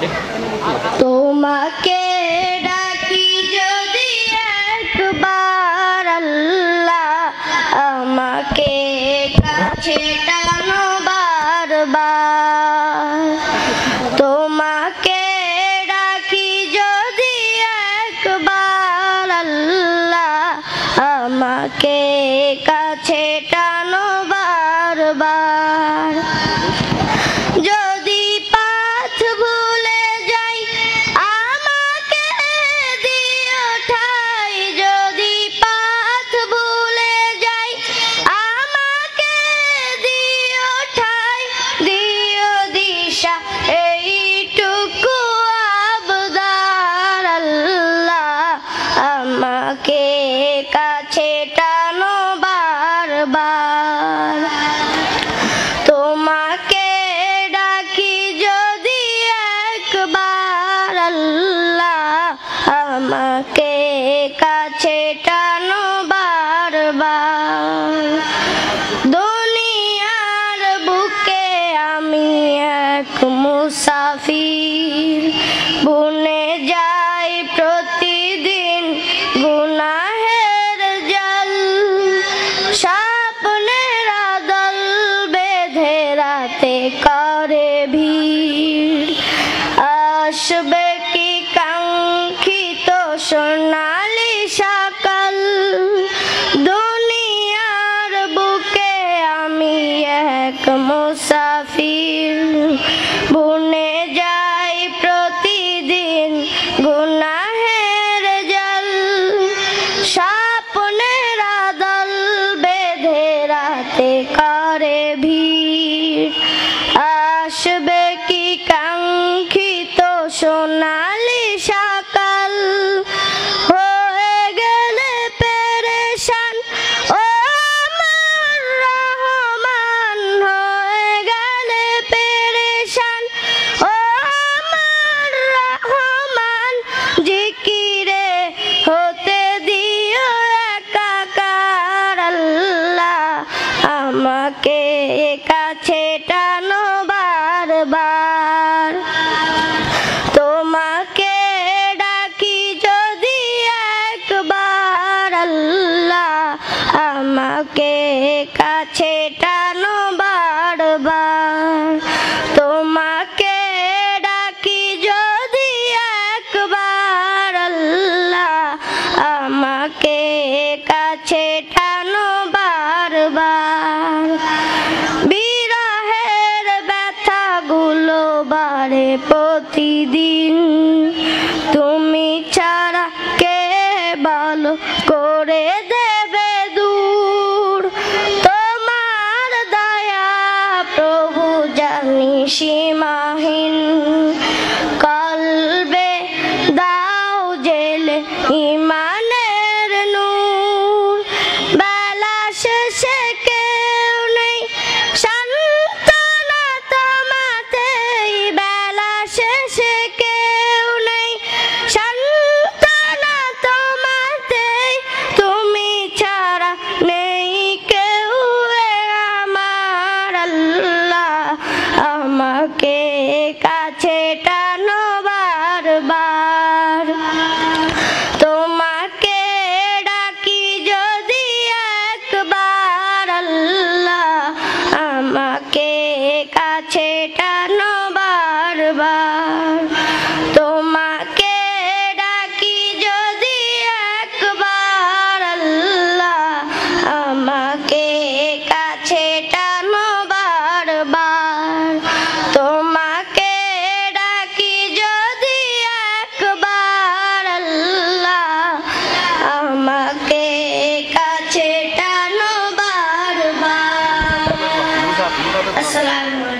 তোমাকে ডাকি যদি একবার আল্লাহ আমাকে কাছে টানো বারবার। তোমাকে ডাকি যদি একবার আল্লাহ আমাকে কাছে টানো বারবার। যদি পথ ভুলে যাই আমাকে দিও ঠাই, যদি পথ ভুলে যাই আমাকে দিও ঠাই, দিও দিশা এইটুকু আবদার আল্লাহ আমাকে কাছে টানো বারবার। তোমাকে ডাকি যদি একবার আল্লাহ আমাকে কাছে টানো বারবার। দুনিয়ার বুকে আমি এক মুসাফির, বুনে যাই প্রতিদিন গুনাহের জল। স্বপ্নের আদল বেঁধে রাতে করে ভিড়, আসবে কি কাঙ্ক্ষিত সোনালি সকাল। দুনিয়ার বুকে আমি এক মুসাফির, বুনে যাই প্রতিদিন গুনাহের জল। স্বপ্নের আদল বেঁধে রাতে করে ভিড়, আসবে কি কাঙ্ক্ষিত সোনালি সকাল। হয়ে গেলে পেরেশান ও আমার রহমান, হয়ে গেলে পেরেশান ও আমার রহমান। জিকিরে হতে দিও একাকার আল্লাহ আমাকে কাছে টানো বারবার। তোমাকে ডাকি যদি একবার আল্লাহ আমাকে কাছে টানো বারবার। তোমাকে ডাকি যদি একবার আল্লাহ আমাকে কাছে টানো বারবার। বিরহের ব্যথাগুলো বাড়ে প্রতিদিন, তুমি ছাড়া কে ভালো করে দেবে দূর। তোমার দয়া প্রভু জানি সীমাহীন, কলবে দাও জেলে ইমানের নূর। বেলা শেষে কেউ নেই সান্ত্বনা তোমাতেই, বেলা শেষে কেউ নেই সান্ত্বনা তোমাতেই। তুমি ছাড়া নেই কেউ আমার আল্লাহ আমাকে কাছে টানো বারবার। তোমাকে ডাকি যদি একবার আল্লাহ আমাকে কাছে টানো বারবার। তোমাকে ডাকি যদি একবার আল্লাহ আমাকে কাছে টানো বারবার। তোমাকে ডাকি যদি একবার আল্লাহ আমাকে কাছে টানো বারবার। আসসালামু